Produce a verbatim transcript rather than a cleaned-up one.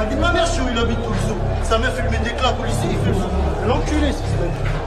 Ma vie de ma mère, je suis où il habite tous les jours. Sa meuf, il met des claques au lycée, il fait le fou. L'enculé, ce serait.